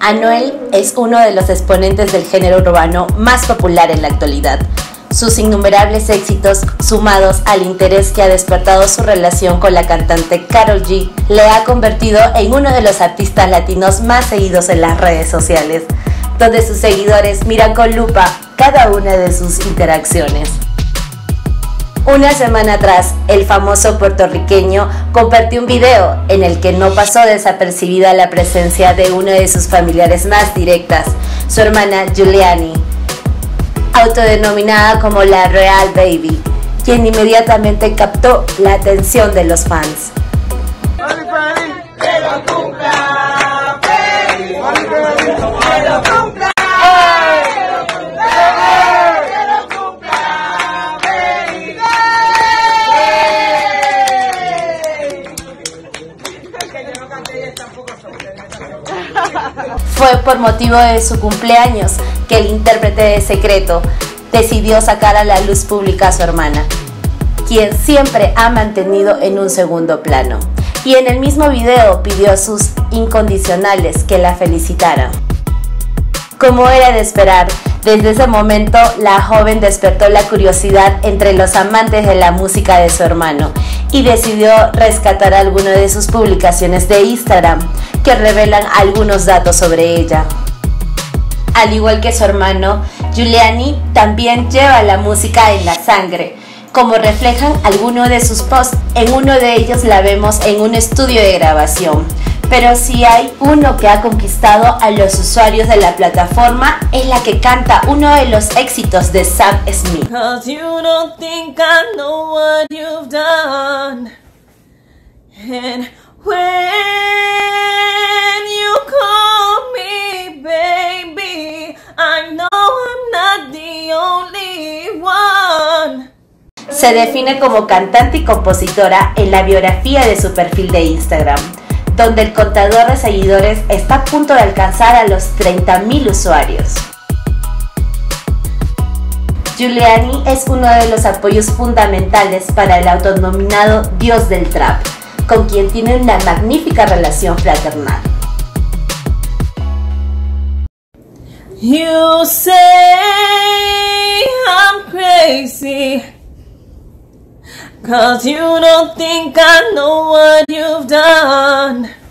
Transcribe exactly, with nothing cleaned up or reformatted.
Anuel es uno de los exponentes del género urbano más popular en la actualidad. Sus innumerables éxitos, sumados al interés que ha despertado su relación con la cantante Karol G, le ha convertido en uno de los artistas latinos más seguidos en las redes sociales, donde sus seguidores miran con lupa cada una de sus interacciones. Una semana atrás, el famoso puertorriqueño compartió un video en el que no pasó desapercibida la presencia de una de sus familiares más directas, su hermana Giuliani, autodenominada como la Real Baby, quien inmediatamente captó la atención de los fans. Fue por motivo de su cumpleaños que el intérprete de Secreto decidió sacar a la luz pública a su hermana, quien siempre ha mantenido en un segundo plano, y en el mismo video pidió a sus incondicionales que la felicitaran. Como era de esperar, desde ese momento la joven despertó la curiosidad entre los amantes de la música de su hermano y decidió rescatar algunas de sus publicaciones de Instagram que revelan algunos datos sobre ella. Al igual que su hermano, Giuliani también lleva la música en la sangre, como reflejan algunos de sus posts. En uno de ellos la vemos en un estudio de grabación, pero si hay uno que ha conquistado a los usuarios de la plataforma, es la que canta uno de los éxitos de Sam Smith. Cause you don't think I know what you've done. And when you call me baby, I know I'm not the only one. Se define como cantante y compositora en la biografía de su perfil de Instagram, donde el contador de seguidores está a punto de alcanzar a los treinta mil usuarios. Giuliani es uno de los apoyos fundamentales para el autodenominado dios del trap, con quien tiene una magnífica relación fraternal. You say I'm crazy, cause you don't think I know what you've done.